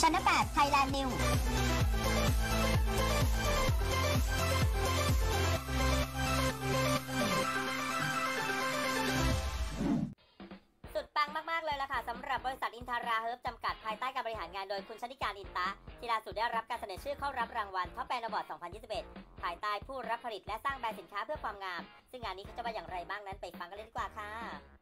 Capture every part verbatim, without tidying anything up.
ชั้นแปดไทยแลนด์นิวสุดปังมากๆเลยล่ะค่ะสำหรับบริษัทอินทาราเฮิร์บจำกัดภายใต้การบริหารงานโดยคุณชนิการอินตะที่ล่าสุดได้รับการเสนอชื่อเข้ารับรางวัลท็อปแบรนด์อวอร์ด สองพันยี่สิบเอ็ด ภายใต้ผู้รับผลิตและสร้างแบรนด์สินค้าเพื่อความงามซึ่งงานนี้เขาจะว่าอย่างไรบ้างนั้นไปฟังกันเลยดีกว่าค่ะ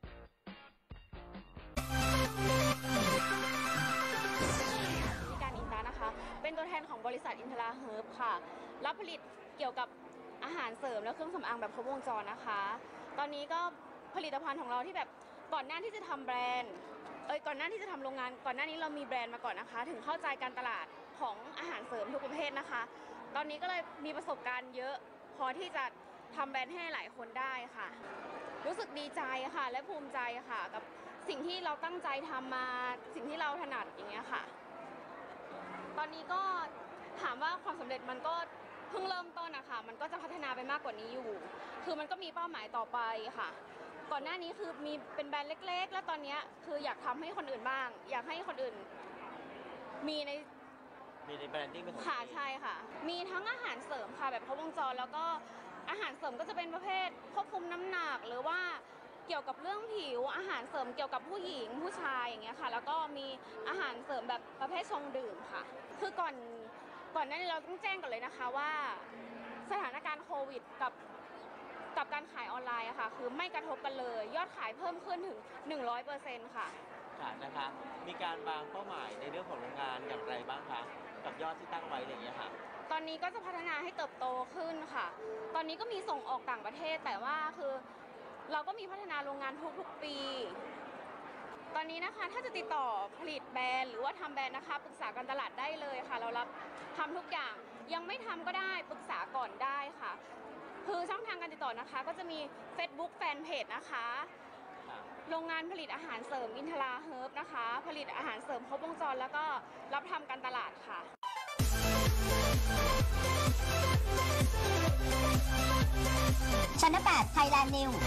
การอินตานะคะเป็นตัวแทนของบริษัทอินทราเฮิร์บค่ะรับผลิตเกี่ยวกับอาหารเสริมและเครื่องสำอางแบบครบวงจรนะคะตอนนี้ก็ผลิตภัณฑ์ของเราที่แบบก่อนหน้าที่จะทำแบรนด์เอ้ยก่อนหน้าที่จะทำโรงงานก่อนหน้านี้เรามีแบรนด์มาก่อนนะคะถึงเข้าใจการตลาดของอาหารเสริมทุกประเภทนะคะตอนนี้ก็เลยมีประสบการณ์เยอะพอที่จะทำแบรนด์ให้หลายคนได้ค่ะรู้สึกดีใจค่ะและภูมิใจค่ะกับสิ่งที่เราตั้งใจทำมาสิ่งที่เราถนัดอย่างเงี้ยค่ะตอนนี้ก็ถามว่าความสำเร็จมันก็เพิ่งเริ่มต้นนะคะมันก็จะพัฒนาไปมากกว่านี้อยู่คือมันก็มีเป้าหมายต่อไปค่ะก่อนหน้านี้คือมีเป็นแบรนด์เล็กๆแล้วตอนนี้คืออยากทำให้คนอื่นบ้างอยากให้คนอื่นมีในมีในแบรนดิ้งเป็นของค่ะใช่ค่ะมีทั้งอาหารเสริมค่ะแบบครบวงจรแล้วก็อาหารเสริมก็จะเป็นประเภทควบคุมน้ำหนักหรือว่าเกี่ยวกับเรื่องผิวอาหารเสริมเกี่ยวกับผู้หญิงผู้ชายอย่างเงี้ยค่ะแล้วก็มีอาหารเสริมแบบประเภทชงดื่มค่ะคือก่อนก่อนหน้านี้เราต้องแจ้งก่อนเลยนะคะว่าสถานการณ์โควิดกับกับการขายออนไลน์อะค่ะคือไม่กระทบกันเลยยอดขายเพิ่มขึ้นถึง หนึ่งร้อยเปอร์เซ็นต์ ค่ะค่ะนะคะมีการวางเป้าหมายในเรื่องของโรงงานอย่างไรบ้างคะกับยอดที่ตั้งไว้อะไรอย่างเงี้ยค่ะตอนนี้ก็จะพัฒนาให้เติบโตขึ้นค่ะตอนนี้ก็มีส่งออกต่างประเทศแต่ว่าคือเราก็มีพัฒนาโรงงานทุกๆปีตอนนี้นะคะถ้าจะติดต่อผลิตแบรนด์หรือว่าทำแบรนด์นะคะปรึกษาการตลาดได้เลยค่ะเรารับทำทุกอย่างยังไม่ทำก็ได้ปรึกษาก่อนได้ค่ะคือช่องทางการติดต่อนะคะก็จะมี Facebook Fanpage นะคะโรงงานผลิตอาหารเสริมอินทราเฮิร์บนะคะผลิตอาหารเสริมครบวงจรแล้วก็รับทำการตลาดค่ะชั้นแปดไทยแลนด์นิว